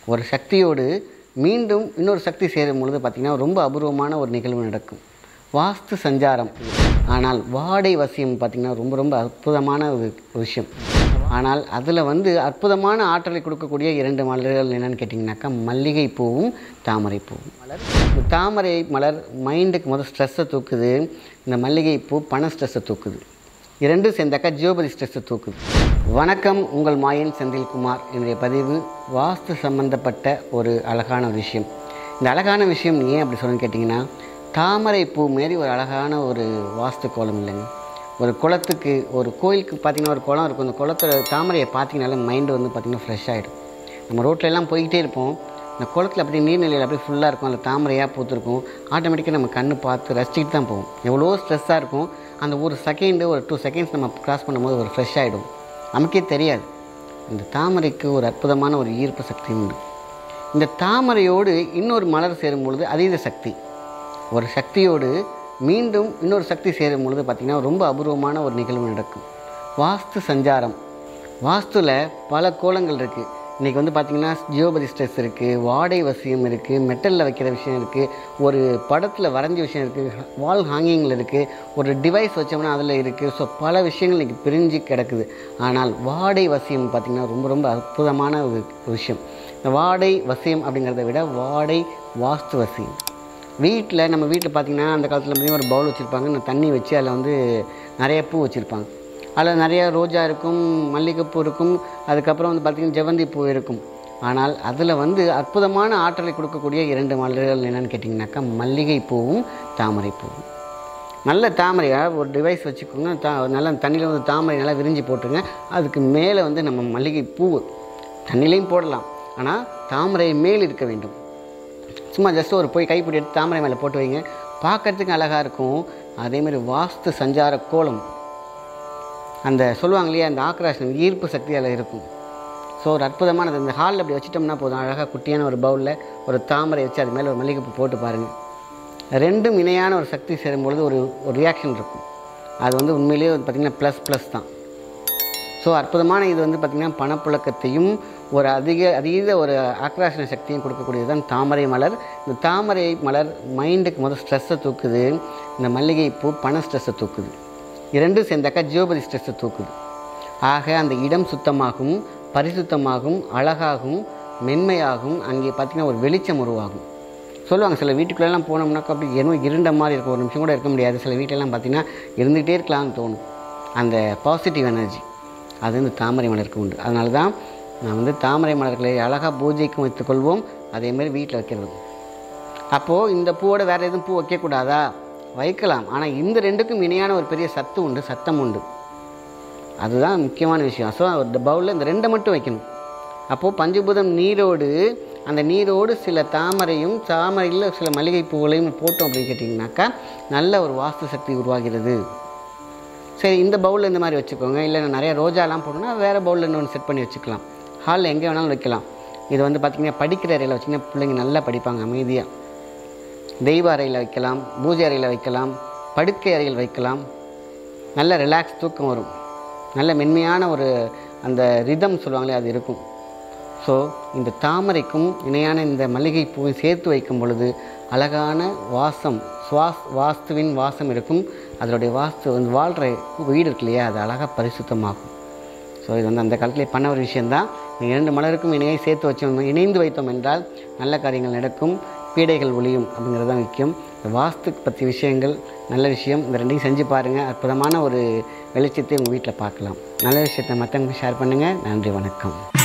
ஒரு சக்தியோடு மீண்டும் இன்னொரு சக்தி சேரும் பொழுது பார்த்திங்கன்னா ரொம்ப அபூர்வமான ஒரு நிகழ்வு நடக்கும். வாஸ்து சஞ்சாரம். ஆனால் வாடை வசியம் பார்த்திங்கன்னா ரொம்ப ரொம்ப அற்புதமான ஒரு விஷயம். ஆனால் அதில் அற்புதமான ஆற்றலை கொடுக்கக்கூடிய 2 மலர்கள் என்னென்னு கேட்டிங்கனாக்கா மல்லிகை பூவும் தாமரை பூவும். இந்த தாமரை மலர் மைண்டுக்கு ஸ்ட்ரெஸ்ஸை தூக்குது. இந்த மல்லிகை பூ பண ஸ்ட்ரெஸ்ஸை தூக்குது. 2 சேர்ந்தாக்கா ஜியோபதி ஸ்ட்ரெஸ்ஸை தூக்குது. வணக்கம், உங்கள் மாயன் செந்தில் குமார். என்னுடைய பதிவு வாஸ்து சம்பந்தப்பட்ட ஒரு அழகான விஷயம். இந்த அழகான விஷயம் ஏன் அப்படி சொல்லணும்னு கேட்டிங்கன்னா, தாமரை பூ மாரி ஒரு அழகான ஒரு வாஸ்து கோலம் இல்லைங்க. ஒரு குளத்துக்கு, ஒரு கோயிலுக்கு பார்த்திங்கன்னா ஒரு குளம் இருக்கும். அந்த குளத்தோட தாமரையை பார்த்திங்கனாலே மைண்டு பார்த்திங்கன்னா ஃப்ரெஷ் ஆகிடும். நம்ம ரோட்டிலலாம் போய்கிட்டே இருப்போம். அந்த குளத்தில் அப்படியே நீர்நிலையில் அப்படியே ஃபுல்லாக இருக்கும். அந்த தாமரையாக பூத்துருக்கும். ஆட்டோமேட்டிக்காக நம்ம கண்ணு பார்த்து ரசிச்சுக்கிட்டு தான் போவோம். எவ்வளோ ஸ்ட்ரெஸ்ஸாக இருக்கும். அந்த ஒரு செகண்டு, ஒரு 2 செகண்ட்ஸ் நம்ம கிராஸ் பண்ணும்போது ஒரு ஃப்ரெஷ் ஆகிடும். நமக்கே தெரியாது. இந்த தாமரைக்கு ஒரு அற்புதமான ஒரு ஈர்ப்பு சக்தி உண்டு. இந்த தாமரையோடு இன்னொரு மலர் சேரும் பொழுது அதீத சக்தி. ஒரு சக்தியோடு மீண்டும் இன்னொரு சக்தி சேரும் பொழுது பார்த்திங்கன்னா ரொம்ப அபூர்வமான ஒரு நிகழ்வு நடக்கும். வாஸ்து சஞ்சாரம். வாஸ்துவில் பல கோலங்கள் இருக்குது. இன்றைக்கி பார்த்திங்கன்னா ஜியோபதி ஸ்ட்ரெஸ் இருக்குது, வாடை வசியம் இருக்குது, மெட்டலில் வைக்கிற விஷயம் இருக்குது, ஒரு படத்தில் வரைஞ்ச விஷயம் இருக்குது, வால் ஹாங்கிங்கில் இருக்குது, ஒரு டிவைஸ் வச்சோம்னா அதில் இருக்குது. ஸோ பல விஷயங்கள் இன்றைக்கி பிரிஞ்சு கிடக்குது. ஆனால் வாடை வசியம் பார்த்திங்கன்னா ரொம்ப ரொம்ப அற்புதமான ஒரு விஷயம். இந்த வாடை வசியம் அப்படிங்கிறத விட வாடை வாஸ்து வசியம். நம்ம வீட்டில் பார்த்திங்கன்னா அந்த காலத்தில் பார்த்திங்கன்னா ஒரு பவுல் வச்சுருப்பாங்க. அந்த தண்ணி வச்சு அதில் நிறைய பூ வச்சுருப்பாங்க. அதில் நிறையா ரோஜா இருக்கும், மல்லிகைப்பூ இருக்கும், அதுக்கப்புறம் பார்த்திங்கன்னா ஜெவந்தி பூ இருக்கும். ஆனால் அதில் அற்புதமான ஆற்றலை கொடுக்கக்கூடிய 2 மலர்கள் என்னென்னு கேட்டிங்கனாக்கா மல்லிகை பூவும் தாமரை பூவும். நல்ல தாமரையாக ஒரு டிவைஸ் வச்சுக்கோங்க. நல்லா தண்ணியில் தாமரை நல்லா விரிஞ்சு போட்டுருங்க. அதுக்கு மேலே நம்ம மல்லிகை பூ தண்ணிலையும் போடலாம். ஆனால் தாமரை மேல் இருக்க வேண்டும். சும்மா ஜஸ்ட் ஒரு போய் கைப்பிடி எடுத்து தாமரை மேலே போட்டு வைங்க. பார்க்குறதுக்கு அழகாக இருக்கும். அதேமாதிரி வாஸ்து சஞ்சார கோலம், அந்த சொல்லுவாங்க இல்லையா, அந்த ஆக்ராஷன் ஈர்ப்பு சக்தி அதில் இருக்கும். ஸோ ஒரு அற்புதமானது. இந்த ஹாலில் அப்படி வச்சுட்டோம்னா போதும். அழகாக குட்டியான ஒரு பவுலில் ஒரு தாமரை வச்சு அது மேலே ஒரு மல்லிகைப்பூ போட்டு பாருங்கள். 2ம் இணையான ஒரு சக்தி சேரும்பொழுது ஒரு ரியாக்ஷன் இருக்கும். அது உண்மையிலேயே பார்த்திங்கன்னா ப்ளஸ் தான். ஸோ அற்புதமான இது பார்த்திங்கன்னா பணப்புழக்கத்தையும் ஒரு அதீத ஒரு ஆக்ராஷன சக்தியும் கொடுக்கக்கூடியது தான் தாமரை மலர். இந்த தாமரை மலர் மைண்டுக்கு ஸ்ட்ரெஸ்ஸை தூக்குது. இந்த மல்லிகை பூ பண ஸ்ட்ரெஸ்ஸை தூக்குது. 2 சேர்ந்தாக்கா ஜியோபதி ஸ்ட்ரெஸ்ஸை தூக்குது. ஆக அந்த இடம் சுத்தமாகும், பரிசுத்தமாகும், அழகாகும், மென்மையாகும். அங்கே பார்த்திங்கன்னா ஒரு வெளிச்சம் உருவாகும். சொல்லுவாங்க, சில வீட்டுக்குள்ளெல்லாம் போனோம்னாக்கா அப்படி இன்னும் இருண்ட மாதிரி இருக்கும். ஒரு நிமிஷம் கூட இருக்க முடியாது. சில வீட்டிலலாம் பார்த்திங்கன்னா இருந்துகிட்டே இருக்கலாம்னு தோணும். அந்த பாசிட்டிவ் எனர்ஜி அது இந்த தாமரை மலருக்கு உண்டு. அதனால தான் நான் தாமரை மலர்களை அழகாக பூஜைக்கும் வைத்துக்கொள்வோம். அதேமாதிரி வீட்டில் வைக்கிறது. அப்போது இந்த பூவோட வேறு எதுவும் பூ வைக்கக்கூடாதா? வைக்கலாம். ஆனால் இந்த 2க்கும் இணையான ஒரு பெரிய சத்து உண்டு, சத்தம் உண்டு. அதுதான் முக்கியமான விஷயம். ஸோ ஒரு பவுலில் இந்த 2 மட்டும் வைக்கணும். அப்போது பஞ்சபூதம் நீரோடு, அந்த நீரோடு சில தாமரையும், தாமரையில் சில மல்லிகை பூக்களையும் போட்டோம் அப்படின்னு கேட்டிங்கனாக்கா நல்ல ஒரு வாஸ்து சக்தி உருவாகிறது. சரி, இந்த பவுலில் இந்த மாதிரி வச்சுக்கோங்க. இல்லை நிறையா ரோஜாலாம் போடணும்னா வேறு பவுலில் இன்னொன்று செட் பண்ணி வச்சுக்கலாம். ஹாலில் எங்கே வேணாலும் வைக்கலாம். இது பார்த்திங்கன்னா படிக்கிற அறையில் வச்சிங்கன்னா பிள்ளைங்க நல்லா படிப்பாங்க அமைதியாக. தெய்வ அறையில் வைக்கலாம், பூஜை அறையில் வைக்கலாம், படுக்கை அறையில் வைக்கலாம். நல்ல ரிலாக்ஸ் தூக்கம் வரும். நல்ல மென்மையான ஒரு அந்த ரிதம் சொல்லுவாங்களே அது இருக்கும். ஸோ இந்த தாமரைக்கும் இணையான இந்த மல்லிகை பூவை சேர்த்து வைக்கும் பொழுது அழகான வாசம், வாஸ்துவின் வாசம் இருக்கும். அதனுடைய வாஸ்து வாழ்கிற வீடு இருக்கு இல்லையா, அது அழகாக பரிசுத்தமாகும். ஸோ இது அந்த காலத்திலே பண்ண ஒரு விஷயந்தான். 2 மலருக்கும் இணையை சேர்த்து வச்சோம், இணைந்து வைத்தோம் என்றால் நல்ல காரியங்கள் நடக்கும், பீடைகள் ஒளியும். அப்படிங்கிறது தான் முக்கியம். இந்த வாஸ்து பற்றி விஷயங்கள் நல்ல விஷயம். இந்த 2ஐயும் செஞ்சு பாருங்கள். அற்புதமான ஒரு வெளிச்சத்தை உங்கள் வீட்டில் பார்க்கலாம். நல்ல விஷயத்தை மற்றவங்களுக்கு ஷேர் பண்ணுங்கள். நன்றி, வணக்கம்.